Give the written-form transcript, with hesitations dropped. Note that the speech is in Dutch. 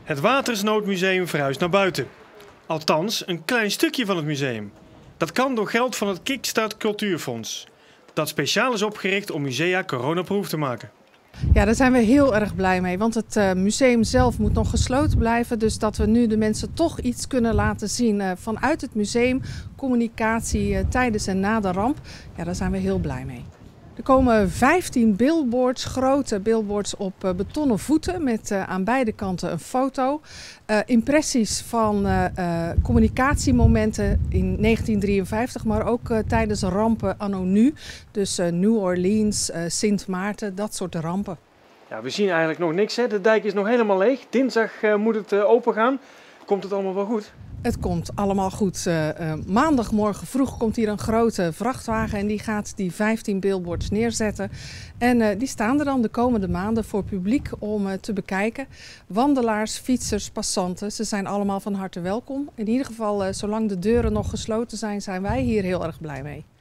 Het Watersnoodmuseum verhuist naar buiten. Althans, een klein stukje van het museum. Dat kan door geld van het Kickstart Cultuurfonds. Dat speciaal is opgericht om musea coronaproof te maken. Ja, daar zijn we heel erg blij mee, want het museum zelf moet nog gesloten blijven. Dus dat we nu de mensen toch iets kunnen laten zien vanuit het museum, communicatie tijdens en na de ramp. Ja, daar zijn we heel blij mee. Er komen 15 billboards, grote billboards op betonnen voeten met aan beide kanten een foto. Impressies van communicatiemomenten in 1953, maar ook tijdens rampen anno nu. Dus New Orleans, Sint Maarten, dat soort rampen. Ja, we zien eigenlijk nog niks, hè? De dijk is nog helemaal leeg. Dinsdag moet het open gaan. Komt het allemaal wel goed? Het komt allemaal goed. Maandagmorgen vroeg komt hier een grote vrachtwagen en die gaat die 15 billboards neerzetten. En die staan er dan de komende maanden voor publiek om te bekijken. Wandelaars, fietsers, passanten, ze zijn allemaal van harte welkom. In ieder geval, zolang de deuren nog gesloten zijn, zijn wij hier heel erg blij mee.